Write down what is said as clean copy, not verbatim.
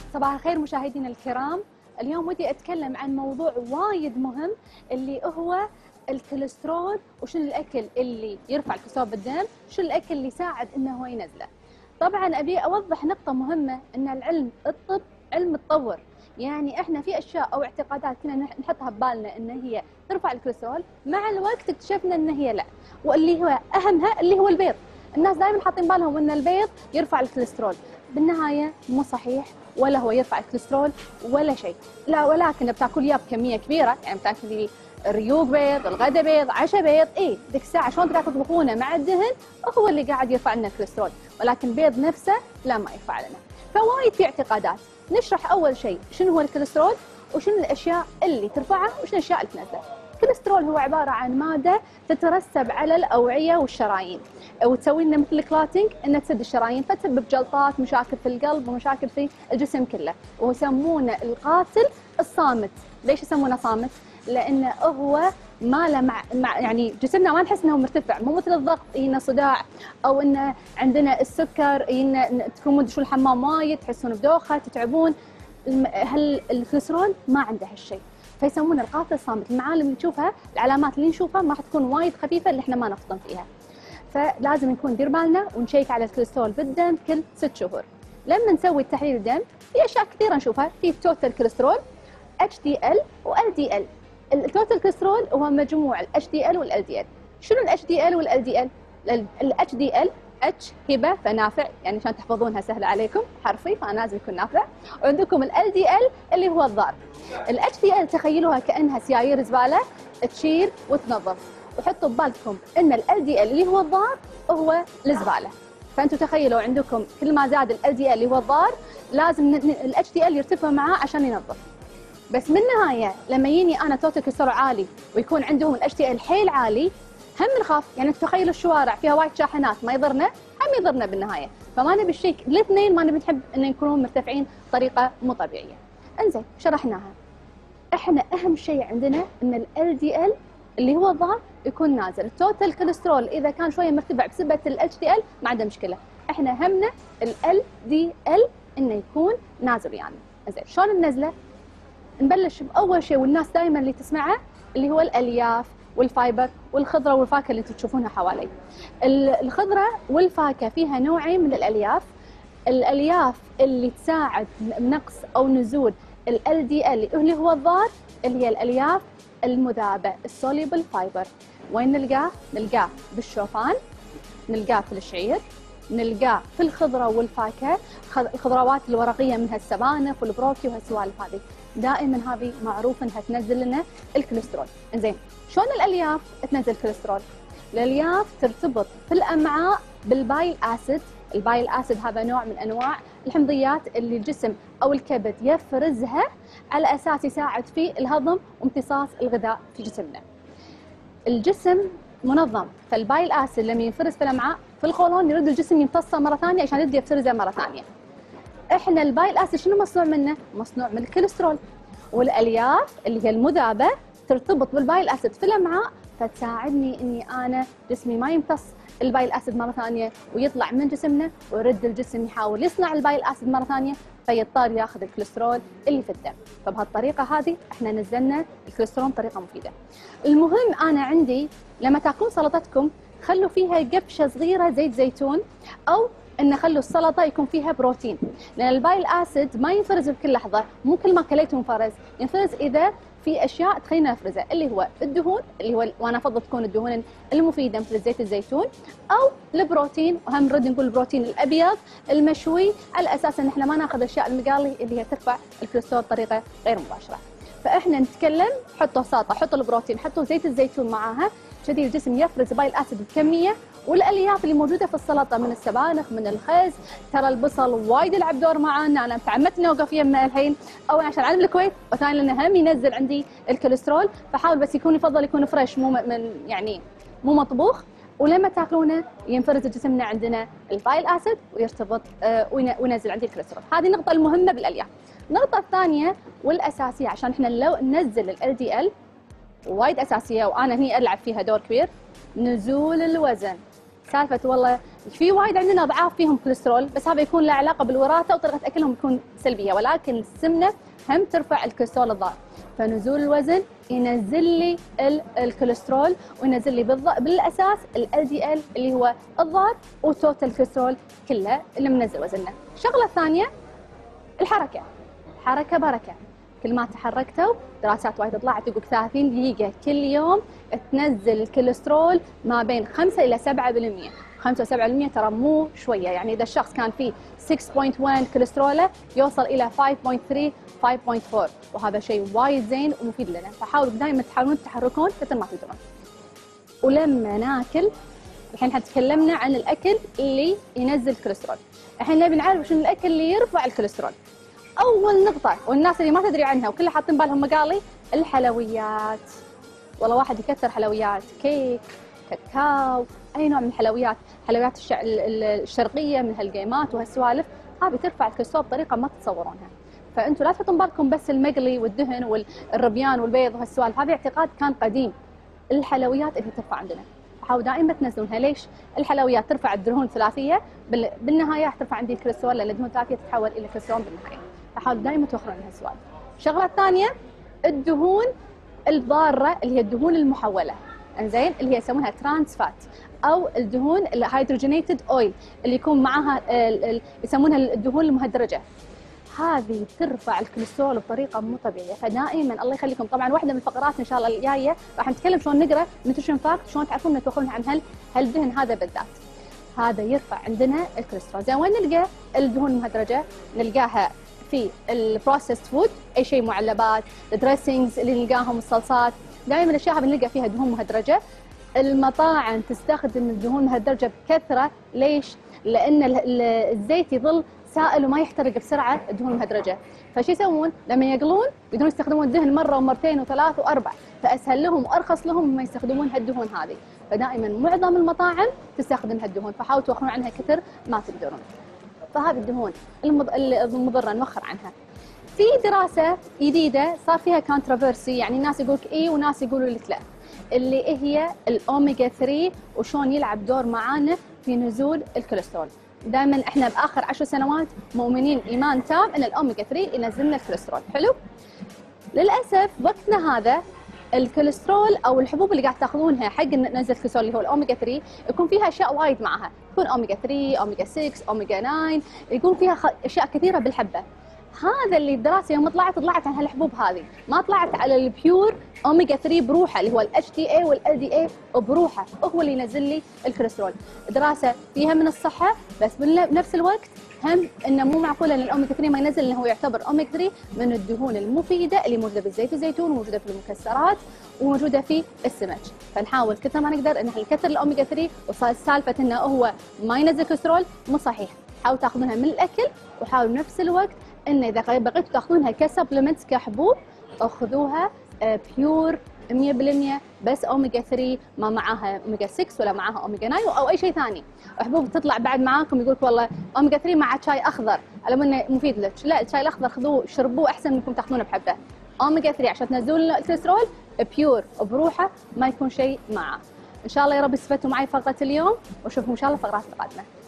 صباح الخير مشاهدينا الكرام. اليوم ودي اتكلم عن موضوع وايد مهم اللي هو الكوليسترول، وشنو الاكل اللي يرفع الكوليسترول بالدم، شنو الاكل اللي يساعد انه هو ينزله. طبعا ابي اوضح نقطه مهمه، ان العلم الطب علم تطور، يعني احنا في اشياء او اعتقادات كنا نحطها ببالنا ان هي ترفع الكوليسترول، مع الوقت اكتشفنا ان هي لا، واللي هو اهمها اللي هو البيض. الناس دائما حاطين بالهم ان البيض يرفع الكوليسترول، بالنهايه مو صحيح، ولا هو يرفع الكوليسترول ولا شيء، لا، ولكن بتاكل اياه بكميه كبيره، يعني بتاكلي ريوق بيض، الغداء بيض، عشاء بيض، ذيك الساعه شلون تقعد تطبخونه مع الدهن هو اللي قاعد يرفع لنا الكوليسترول، ولكن البيض نفسه لا، ما يرفع لنا. فوايد في اعتقادات. نشرح اول شيء شنو هو الكوليسترول، وشنو الاشياء اللي ترفعه، وشنو الاشياء اللي تنزله. الكوليسترول هو عباره عن ماده تترسب على الاوعيه والشرايين، وتسوي لنا مثل كلاتنج، انها تسد الشرايين فتسبب جلطات، مشاكل في القلب ومشاكل في الجسم كله، ويسمونه القاتل الصامت. ليش يسمونه صامت؟ لانه هو ما له يعني جسمنا ما نحس انه مرتفع، مو مثل الضغط يجينا صداع، او انه عندنا السكر يجينا تكونون تدشون الحمام وايد تحسون بدوخه تتعبون. الكوليسترول ما عنده هالشيء، فيسمونه القاتل الصامت. المعالم اللي نشوفها، العلامات اللي نشوفها ما راح تكون وايد خفيفه اللي احنا ما نفطن فيها، فلازم نكون ندير بالنا ونشيك على الكوليسترول بالدم كل 6 شهور. لما نسوي تحليل الدم في اشياء كثيره نشوفها، في التوتال كوليسترول، HDL و LDL. التوتال كوليسترول هو مجموع ال HDL وال LDL. شنو ال HDL وال LDL؟ ال HDL H هبه فنافع، يعني عشان تحفظونها سهله عليكم حرفي، فلازم يكون نافع. وعندكم ال LDL اللي هو الضار. ال HDL تخيلوها كانها سيايير زباله تشيل وتنظف، وحطوا ببالكم ان ال LDL اللي هو الضار هو الزباله. فانتم تخيلوا عندكم كل ما زاد ال LDL اللي هو الضار، لازم ال HDL يرتفع معاه عشان ينظف. بس من النهايه لما يجيني انا توتال كوليسترول عالي ويكون عندهم ال HDL حيل عالي، هم نخاف. يعني تخيلوا الشوارع فيها وايد شاحنات، ما يضرنا؟ هم يضرنا بالنهايه. فما نبي الشيء الاثنين، ما نبي نحب ان يكونون مرتفعين بطريقه مو طبيعيه. انزين شرحناها. احنا اهم شيء عندنا ان ال LDL اللي هو الضار يكون نازل. التوتال كوليسترول اذا كان شويه مرتفع بسبه ال HDL ما عنده مشكله، احنا همنا ال LDL انه يكون نازل يعني. زين شلون ننزله؟ نبلش باول شيء، والناس دائما اللي تسمعه، اللي هو الالياف والفايبر والخضره والفاكهه اللي انتم تشوفونها حوالي. الخضره والفاكهه فيها نوعين من الالياف. الالياف اللي تساعد بنقص او نزول ال LDL اللي هو الضار، اللي هي الالياف المذابه، السوليبل فايبر. وين نلقاه؟ نلقاه بالشوفان، نلقاه في الشعير، نلقاه في الخضره والفاكهه، الخضروات الورقيه منها السبانخ والبروكي وهالسوالف هذه. دائما هذه معروف انها تنزل لنا الكوليسترول. زين شلون الالياف تنزل الكوليسترول؟ الالياف ترتبط في الامعاء بالبايل اسيد. البايل اسيد هذا نوع من انواع الحمضيات اللي الجسم او الكبد يفرزها على اساس يساعد في الهضم وامتصاص الغذاء في جسمنا. الجسم منظم، فالبايل اسيد لما ينفرز في الامعاء في القولون يرد الجسم يمتصه مره ثانيه عشان يرد يفرزه مره ثانيه. احنا البايل اسيد شنو مصنوع منه؟ مصنوع من الكوليسترول. والالياف اللي هي المذابه ترتبط بالبايل اسيد في الامعاء، فتساعدني اني انا جسمي ما يمتص البايل اسيد مره ثانيه ويطلع من جسمنا، ويرد الجسم يحاول يصنع البايل اسيد مره ثانيه، فيضطر ياخذ الكوليسترول اللي في الدم. فبهالطريقه هذه احنا نزلنا الكوليسترول بطريقه مفيده. المهم انا عندي لما تاكلون سلطتكم خلوا فيها قبشه صغيره زيت زيتون، او ان خلوا السلطه يكون فيها بروتين، لان البايل اسيد ما ينفرز بكل لحظه، مو كل ما كليته ينفرز، ينفرز اذا في اشياء تخلينا نفرزه، اللي هو الدهون، اللي هو وانا افضل تكون الدهون المفيده مثل زيت الزيتون، او البروتين. وهم نرد نقول البروتين الابيض المشوي، على اساس ان احنا ما ناخذ الاشياء المقالي اللي هي ترفع الكوليسترول بطريقه غير مباشره. فاحنا نتكلم حطوا سلطه، حطوا البروتين، حطوا زيت الزيتون معاها، كذي الجسم يفرز بايل اسيد بكميه. والالياف اللي موجوده في السلطه من السبانخ من الخس، ترى البصل وايد يلعب دور معانا، انا تعمدت اني اوقف يمه الحين، اولا عشان اعلم الكويت، وثانيا لانه هم ينزل عندي الكوليسترول، فحاول بس يفضل يكون فريش، مو من يعني مو مطبوخ. ولما تاكلونه ينفرز جسمنا عندنا البايل اسيد ويرتبط وينزل عندي الكوليسترول. هذه النقطه المهمه بالالياف. النقطه الثانيه والاساسيه عشان احنا لو ننزل ال LDL، وايد اساسيه وانا هني العب فيها دور كبير، نزول الوزن. سالفه والله في وايد عندنا اضعاف فيهم كوليسترول، بس هذا يكون له علاقه بالوراثه وطريقه اكلهم تكون سلبيه، ولكن السمنه هم ترفع الكوليسترول الضار. فنزول الوزن ينزل لي الكوليسترول، وينزل لي بالاساس ال دي ال اللي هو الضار، وتوتال الكوليسترول كله اللي منزل وزننا. الشغله الثانيه الحركه، حركه بركه. كل ما تحركتوا، دراسات وايد طلعت تقول 30 دقيقه كل يوم تنزل الكوليسترول ما بين 5 الى 7%. 5 7% ترى مو شويه، يعني اذا الشخص كان فيه 6.1 كوليستروله يوصل الى 5.3 5.4، وهذا شيء وايد زين ومفيد لنا. فحاولوا دائما تحاولون تتحركون مثل ما تقدرون. ولما ناكل، الحين احنا تكلمنا عن الاكل اللي ينزل الكوليسترول، الحين نبي نعرف شنو الاكل اللي يرفع الكوليسترول. اول نقطه والناس اللي ما تدري عنها وكلها حاطين بالهم مقالي، الحلويات. والله واحد يكثر حلويات، كيك، كاكاو، اي نوع من الحلويات، حلويات الشرقيه من هالجيمات وهالسوالف، هذه ترفع الكوليسترول بطريقه ما تتصورونها. فانتم لا تحطون بالكم بس المقلي والدهن والربيان والبيض وهالسوالف، هذا اعتقاد كان قديم. الحلويات اللي ترفع عندنا، حاولوا دائما تنزلونها. ليش؟ الحلويات ترفع الدهون الثلاثيه، بالنهايه راح ترفع عندي الكوليسترول، لان الدهون الثلاثيه تتحول الى كوليسترول بالنهايه. فحاولوا دائما توخرون هالسوالف. الشغله الثانيه الدهون الضاره اللي هي الدهون المحوله، انزين، اللي هي يسمونها ترانس فات، او الدهون الهيدروجينيتد اويل اللي يكون معاها يسمونها الدهون المهدرجه. هذه ترفع الكوليسترول بطريقه مو طبيعيه. فدائما الله يخليكم، طبعا واحده من الفقرات ان شاء الله الجايه راح نتكلم شلون نقرا نيوتريشن فاكت، شلون تعرفون انه توخرون عن هالدهن هذا بالذات. هذا يرفع عندنا الكوليسترول. زين، وين نلقى الدهون المهدرجه؟ نلقاها في البروسيسد فود، اي شيء معلبات، الدريسنجز اللي نلقاهم، الصلصات، دائما الاشياء هذه بنلقى فيها دهون مهدرجه. المطاعم تستخدم الدهون المهدرجه بكثره. ليش؟ لان الزيت يظل سائل وما يحترق بسرعه الدهون المهدرجه. فشو يسوون؟ لما يقلون يقدرون يستخدمون الدهن مره ومرتين وثلاث واربع، فاسهل لهم وارخص لهم مما يستخدمون هالدهون هذه. فدائما معظم المطاعم تستخدم هالدهون، فحاولوا توخرون عنها كثر ما تقدرون. فهذه الدهون المضره نوخر عنها. في دراسه جديده صار فيها كونتروفيرسي، يعني الناس يقولك اي وناس يقولوا لك لا، اللي هي الاوميجا 3 وشون يلعب دور معانا في نزول الكوليسترول. دائما احنا باخر 10 سنوات مؤمنين ايمان تام ان الاوميجا 3 ينزل لنا الكوليسترول. حلو؟ للاسف وقتنا هذا الكوليسترول او الحبوب اللي قاعد تاخذونها حق نزل الكوليسترول اللي هو الاوميجا 3 يكون فيها اشياء وايد معها، يكون اوميجا 3، اوميجا 6، اوميجا 9، يكون فيها اشياء كثيره بالحبه. هذا اللي الدراسه يوم طلعت عن هالحبوب هذه، ما طلعت على البيور اوميجا 3 بروحه اللي هو الاتش تي اي والال دي اي بروحه، هو اللي ينزل لي الكوليسترول. دراسه فيها من الصحه، بس بنفس الوقت هم انه مو معقول ان الاوميجا 3 ما ينزل، لانه هو يعتبر اوميجا 3 من الدهون المفيده اللي موجوده بالزيت الزيتون، وموجوده في المكسرات، وموجوده في السمك. فنحاول كثر ما نقدر ان احنا نكثر الاوميجا 3. وسالفه انه هو ما ينزل كوليسترول مو صحيح، حاولوا تاخذونها من الاكل، وحاولوا بنفس الوقت ان اذا بغيتوا تاخذونها كسبلمنتس كحبوب، اخذوها بيور 100%، بس اوميجا 3 ما معاها اوميجا 6 ولا معاها اوميجا 9 او اي شيء ثاني. حبوب تطلع بعد معاكم يقول لك والله اوميجا 3 مع شاي اخضر على انه مفيد لك، لا، الشاي الاخضر خذوه شربوه احسن منكم تاخذونه بحبه. اوميجا 3 عشان تنزلون الكوليسترول بيور بروحه، ما يكون شيء معه. ان شاء الله يا رب استفدتوا معي فقره اليوم، واشوفكم ان شاء الله فقرات القادمه.